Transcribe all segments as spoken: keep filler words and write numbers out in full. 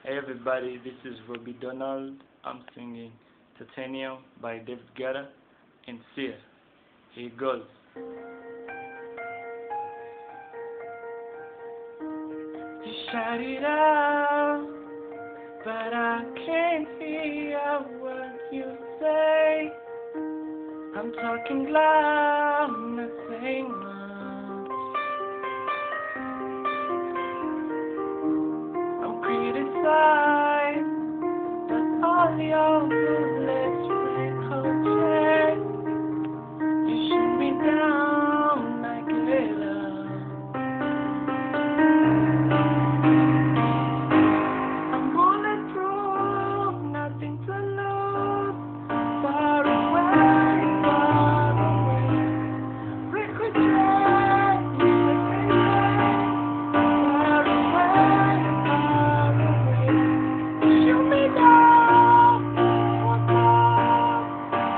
Hey everybody, this is Roby Donald. I'm singing Titanium by David Guetta and Fear. Here it goes. You shout it out, but I can't hear what you say. I'm talking loud, not saying much. I'm criticized, but all your bullets ricochet. You shoot me down like glitter. I'm bulletproof, nothing to lose. Far away, far away. Ricochet, you say far away, far away. Shoot me down, what's up?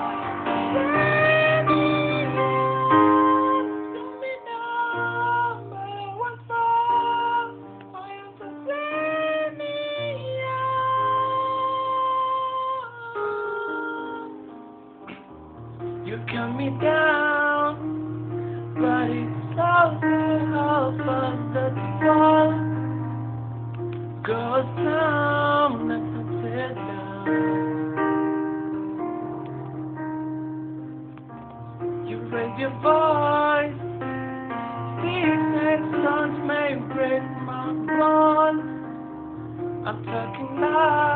Send me out, shoot me down, but what's up? I am to send me out. You cut me down, but it's all the help of the fall. Goes down, let me sit down. You raise your voice, sticks and stones may break my bones. I'm talking loud.